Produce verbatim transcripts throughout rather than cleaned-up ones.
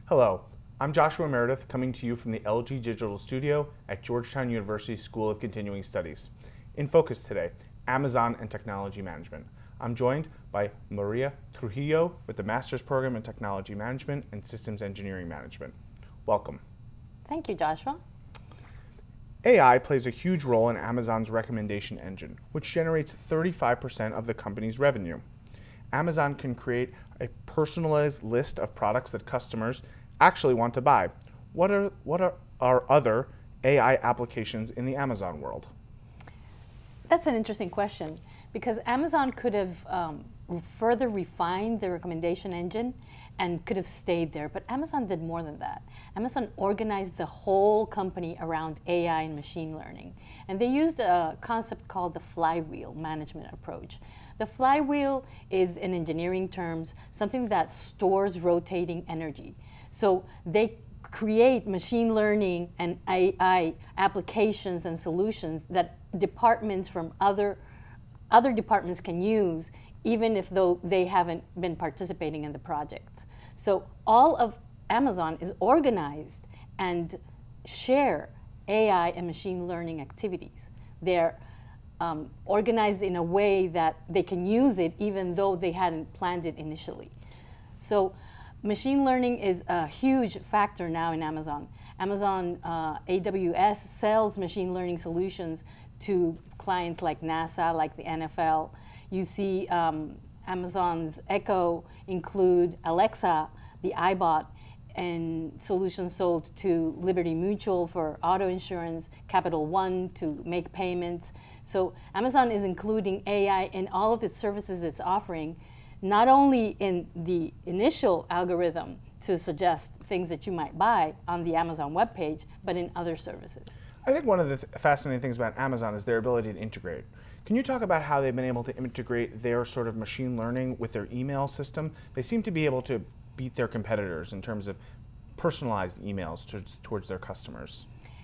Hello, I'm Joshua Meredith, coming to you from the L G Digital Studio at Georgetown University School of Continuing Studies. In focus today, Amazon and Technology Management. I'm joined by Maria Trujillo with the Master's Program in Technology Management and Systems Engineering Management. Welcome. Thank you, Joshua. A I plays a huge role in Amazon's recommendation engine, which generates thirty-five percent of the company's revenue. Amazon can create a personalized list of products that customers actually want to buy. What are, what are, are other A I applications in the Amazon world? That's an interesting question, because Amazon could have um, further refined the recommendation engine and could have stayed there, but Amazon did more than that. Amazon organized the whole company around A I and machine learning, and they used a concept called the flywheel management approach. The flywheel is, in engineering terms, something that stores rotating energy. So they create machine learning and A I applications and solutions that departments from other, other departments can use, even if though they haven't been participating in the project. So all of Amazon is organized and share A I and machine learning activities. They're um, organized in a way that they can use it even though they hadn't planned it initially. So machine learning is a huge factor now in Amazon. Amazon uh, A W S sells machine learning solutions to clients like NASA, like the N F L. You see um, Amazon's Echo include Alexa, the iBot, and solutions sold to Liberty Mutual for auto insurance, Capital One to make payments. So Amazon is including A I in all of its services it's offering, not only in the initial algorithm to suggest things that you might buy on the Amazon webpage, but in other services. I think one of the th fascinating things about Amazon is their ability to integrate. Can you talk about how they've been able to integrate their sort of machine learning with their email system? They seem to be able to beat their competitors in terms of personalized emails to, towards their customers.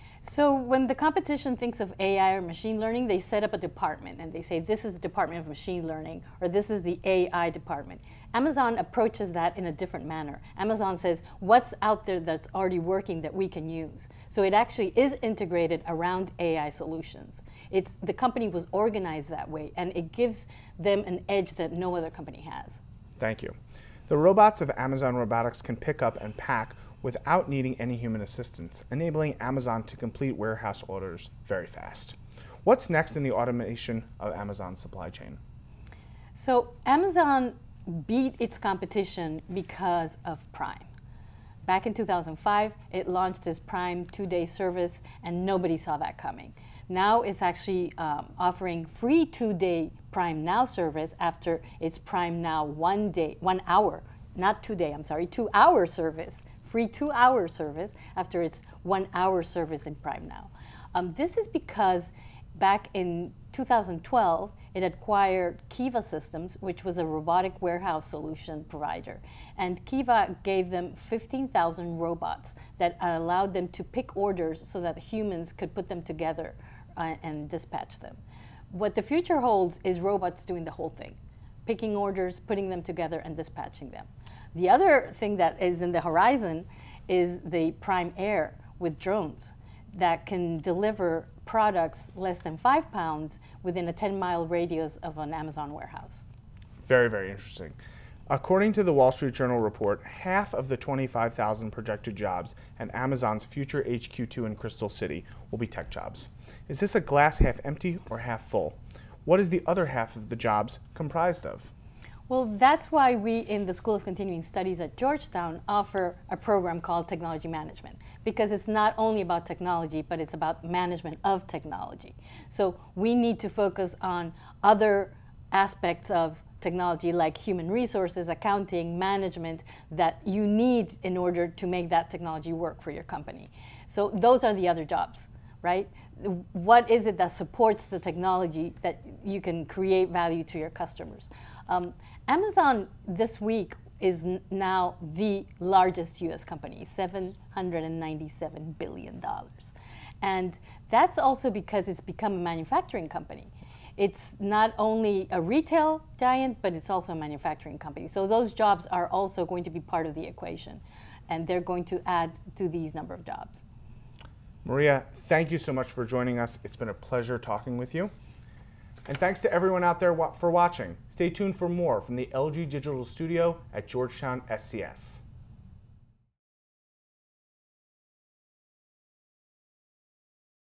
So when the competition thinks of A I or machine learning, they set up a department and they say, this is the Department of Machine Learning, or this is the A I department. Amazon approaches that in a different manner. Amazon says, what's out there that's already working that we can use? So it actually is integrated around A I solutions. It's, the company was organized that way, and it gives them an edge that no other company has. Thank you. The robots of Amazon Robotics can pick up and pack without needing any human assistance, enabling Amazon to complete warehouse orders very fast. What's next in the automation of Amazon's supply chain? So Amazon beat its competition because of Prime. Back in two thousand five, it launched its Prime two-day service, and nobody saw that coming. Now it's actually um, offering free two-day Prime Now service after its Prime Now one day, one hour, not two-day, I'm sorry, two-hour service, free two-hour service after its one-hour service in Prime Now. Um, this is because back in two thousand twelve, it acquired Kiva Systems, which was a robotic warehouse solution provider. And Kiva gave them fifteen thousand robots that allowed them to pick orders so that humans could put them together uh, and dispatch them. What the future holds is robots doing the whole thing, picking orders, putting them together, and dispatching them. The other thing that is in the horizon is the Prime Air with drones that can deliver products less than five pounds within a ten mile radius of an Amazon warehouse. Very, very interesting. According to the Wall Street Journal report, half of the twenty-five thousand projected jobs at Amazon's future H Q two in Crystal City will be tech jobs. Is this a glass half empty or half full? What is the other half of the jobs comprised of? Well, that's why we in the School of Continuing Studies at Georgetown offer a program called Technology Management, because it's not only about technology, but it's about management of technology. So we need to focus on other aspects of technology like human resources, accounting, management that you need in order to make that technology work for your company. So those are the other jobs, right? What is it that supports the technology that you can create value to your customers? Um, Amazon this week is now the largest U S company, seven hundred ninety-seven billion dollars. And that's also because it's become a manufacturing company. it's not only a retail giant, but it's also a manufacturing company. So those jobs are also going to be part of the equation, and they're going to add to these number of jobs. Maria, thank you so much for joining us. It's been a pleasure talking with you. And thanks to everyone out there for watching. Stay tuned for more from the L G Digital Studio at Georgetown S C S.